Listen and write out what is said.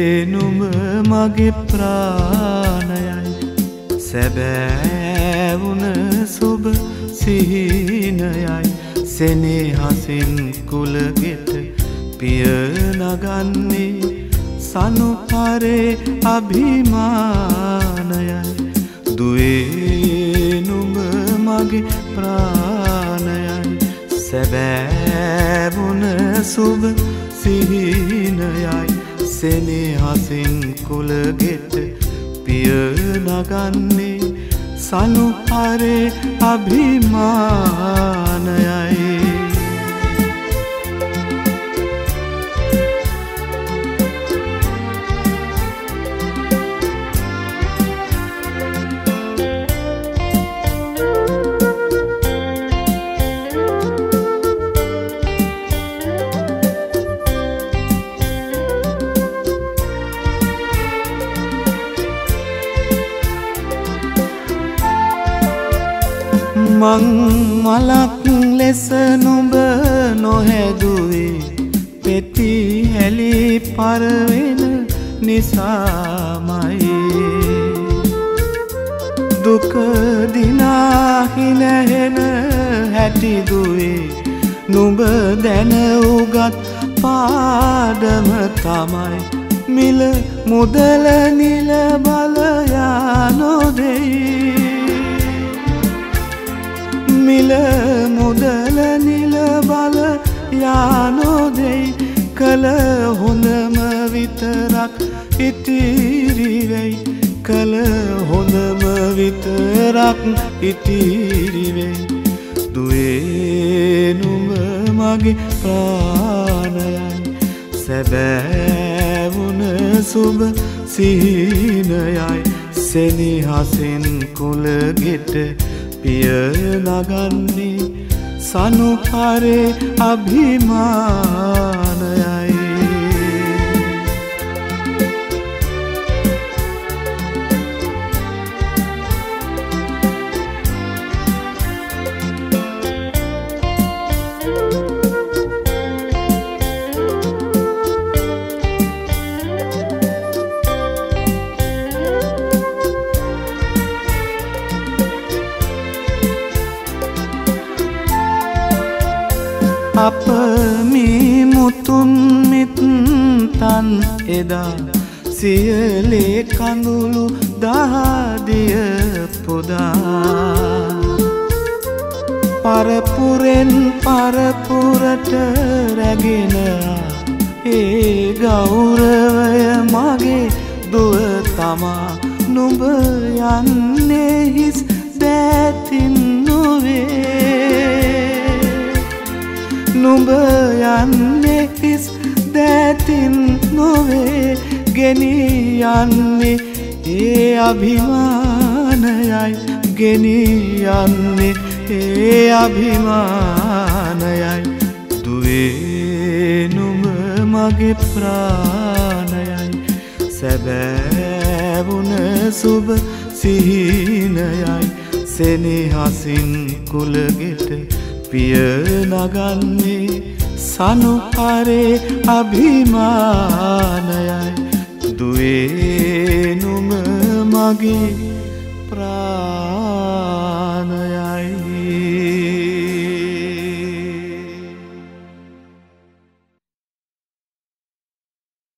නුඹ මගේ ප්‍රාණයයි සැබෑවුන සුබ සිහිනයයි සෙනෙහසින් කුලගෙට පිය නගන්නේ සනුහරේ අභිමානයයි දුවේ නුඹ මගේ ප්‍රාණයයි සැබෑවුන සුබ සිහිනයයි සෙනෙහසින් කුලගෙට පිය නගන්නේ සනුහරේ අභිමානයයි මං මලක් ලෙස නුඹ නොහැදුවේ පෙති හැලි පරවෙන නිසාමයි දුක දිනාහි නැහෙන හැටිදුවේ නුඹ දැන උගත් පාඩම තමයි මිල මුදල නිල බලයා නොදෙයි මිල මුදල නිල බල යානොදෙයි කළ හොඳම විතරක් ඉතිරිවෙයි කළ හොඳම විතරක් ඉතිරිවෙයි දුවේ නුඹ මගේ ප්‍රාණයයි සැබෑවුන සුබ සිහිනයයි සෙනෙහසින් කුලගෙට පිය නගන්නේ සනුහරේ අභිමානයයි අප මේ මුතුන් මිත්තන් එදා සියලේ කඳුළු දහදිය පුදා පරපුරෙන් පරපුරට රැගෙන ඒ ගෞරවය මගේ දුව තමා නුඹ යන්නේ හිස් දෑතින් නොවේ නුඹ යන්නේ හිස් දෑතින් නොවේ ගෙනියන්නේ ඒ අභිමානයයි ගෙනියන්නේ ඒ අභිමානයයි දුවේ නුඹ මගේ ප්‍රාණයයි සැබෑවුන සුබ සිහිනයයි සෙනෙහසින් කුලගෙට පිය නගන්නේ සනුහරේ අභිමානයයි දුවේ නුඹ මගේ ප්‍රාණයයි